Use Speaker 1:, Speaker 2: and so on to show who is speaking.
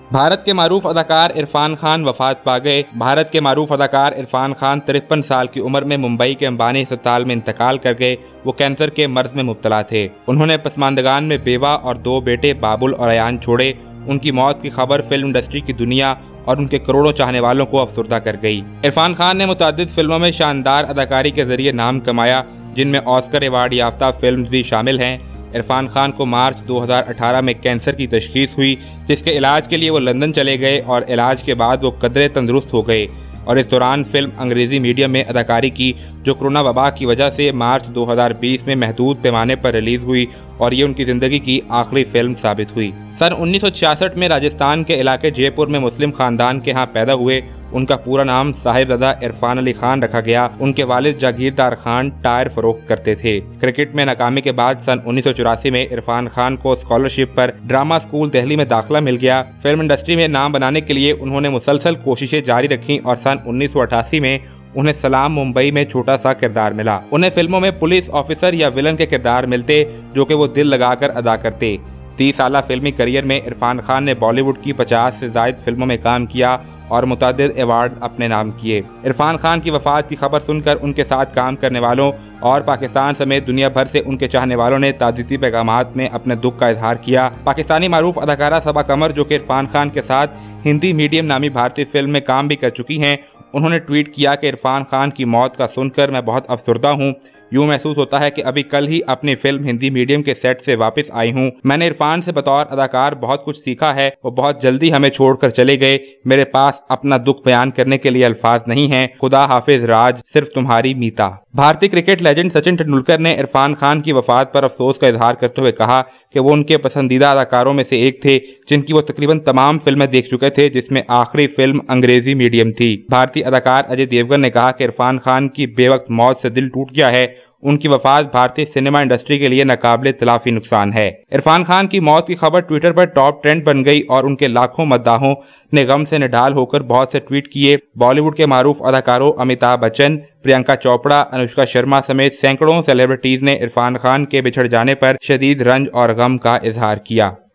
Speaker 1: भारत के मारूफ अदाकार इरफान खान वफात पा गए। भारत के मारूफ अदाकार इरफान खान 53 साल की उम्र में मुंबई के अंबानी अस्पताल में इंतकाल कर गए। वो कैंसर के मर्ज में मुब्तला थे। उन्होंने पसमानदगान में बेवा और 2 बेटे बाबुल और अयान छोड़े। उनकी मौत की खबर फिल्म इंडस्ट्री की दुनिया और उनके करोड़ों चाहने वालों को अफसुर्दा कर गई। इरफान खान ने मुतअद्दिद फिल्मों में शानदार अदाकारी के जरिए नाम कमाया, जिनमें ऑस्कर अवार्ड याफ्ता फिल्म भी शामिल हैं। इरफान खान को मार्च 2018 में कैंसर की तशखीस हुई, जिसके इलाज के लिए वो लंदन चले गए और इलाज के बाद वो कदरे तंदुरुस्त हो गए और इस दौरान फिल्म अंग्रेजी मीडियम में अदाकारी की, जो कोरोना वबा की वजह से मार्च 2020 में महदूद पैमाने पर रिलीज हुई और ये उनकी जिंदगी की आखिरी फिल्म साबित हुई। सन 1966 में राजस्थान के इलाके जयपुर में मुस्लिम खानदान के यहाँ पैदा हुए। उनका पूरा नाम साहिर रजा इरफान अली खान रखा गया। उनके वालिद जागीरदार खान टायर फरोख्त करते थे। क्रिकेट में नाकामी के बाद सन 1984 में इरफान खान को स्कॉलरशिप पर ड्रामा स्कूल दिल्ली में दाखिला मिल गया। फिल्म इंडस्ट्री में नाम बनाने के लिए उन्होंने मुसलसल कोशिशें जारी रखी और सन 1988 में उन्हें सलाम मुंबई में छोटा सा किरदार मिला। उन्हें फिल्मों में पुलिस ऑफिसर या विलन के किरदार मिलते, जो कि वो दिल लगाकर अदा करते। 30 साल फिल्मी करियर में इरफान खान ने बॉलीवुड की 50 से ज्यादा फिल्मों में काम किया और मुतअद्दिद अवार्ड अपने नाम किए। इरफान खान की वफात की खबर सुनकर उनके साथ काम करने वालों और पाकिस्तान समेत दुनिया भर से उनके चाहने वालों ने ताज़ियती पैगामात में अपने दुख का इजहार किया। पाकिस्तानी मारूफ अदाकारा सबा कमर, जो कि इरफान खान के साथ हिंदी मीडियम नामी भारतीय फिल्म में काम भी कर चुकी हैं, उन्होंने ट्वीट किया कि इरफान खान की मौत का सुनकर मैं बहुत अफसुर्दा हूँ। यूँ महसूस होता है कि अभी कल ही अपनी फिल्म हिंदी मीडियम के सेट से वापस आई हूँ। मैंने इरफान से बतौर अदाकार बहुत कुछ सीखा है। वो बहुत जल्दी हमें छोड़कर चले गए। मेरे पास अपना दुख बयान करने के लिए अल्फाज नहीं हैं। खुदा हाफिज राज, सिर्फ तुम्हारी मीता। भारतीय क्रिकेट लेजेंड सचिन तेंदुलकर ने इरफान खान की वफात पर अफसोस का इजहार करते हुए कहा कि वो उनके पसंदीदा अदाकारों में से एक थे, जिनकी वो तकरीबन तमाम फिल्में देख चुके थे, जिसमें आखिरी फिल्म अंग्रेजी मीडियम थी। भारतीय अदाकार अजय देवगन ने कहा कि इरफान खान की बेवक्त मौत से दिल टूट गया है। उनकी वफात भारतीय सिनेमा इंडस्ट्री के लिए नाकाबिले तलाफी नुकसान है। इरफान खान की मौत की खबर ट्विटर पर टॉप ट्रेंड बन गई और उनके लाखों मद्दाहों ने गम से निढाल होकर बहुत से ट्वीट किए। बॉलीवुड के मारूफ अदाकारों अमिताभ बच्चन, प्रियंका चोपड़ा, अनुष्का शर्मा समेत सैकड़ों सेलिब्रिटीज ने इरफान खान के बिछड़ जाने पर शदीद रंज और गम का इजहार किया।